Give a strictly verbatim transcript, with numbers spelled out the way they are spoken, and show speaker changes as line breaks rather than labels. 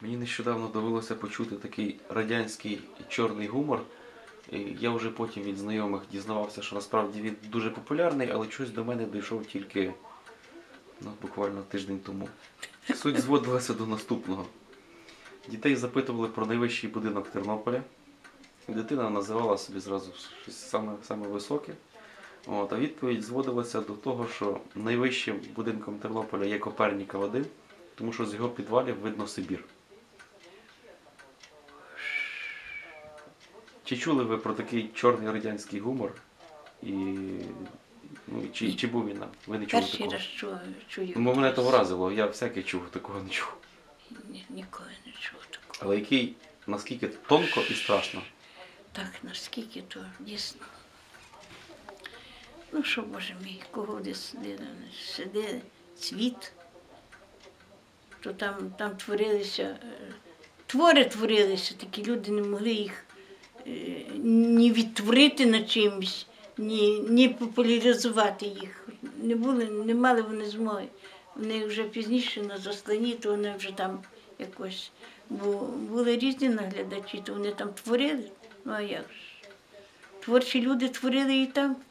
Мені нещодавно довелося почути такий радянський чорний гумор. І я вже потім від знайомих дізнавався, що насправді він дуже популярний, але щось до мене дійшов тільки ну, буквально тиждень тому. Суть зводилася до наступного. Дітей запитували про найвищий будинок Тернополя. Дитина називала собі зразу щось саме, саме високе. От, а відповідь зводилася до того, що найвищим будинком Тернополя є Коперніков один, тому що з його підвалів видно Сибір. Чи чули ви про такий чорний радянський гумор? І, ну, чи, чи був він нам? Ви не чули
Перший
такого?
раз чую. чую.
Ну, мене то вразило, я всяке чув, такого не чув.
Ні, ніколи не чув такого.
Але який, наскільки тонко і страшно.
Так, наскільки то дійсно. Ну що, Боже мій, кого десь сиде цвіт, то там, там творилися, е, твори творилися, такі люди не могли їх е, ні відтворити на чимось, ні, ні популяризувати їх. Не, були, не мали вони змоги. Вони вже пізніше на засланні, то вони вже там якось, бо були різні наглядачі, то вони там творили. Ну а як ж? Творчі люди творили і там.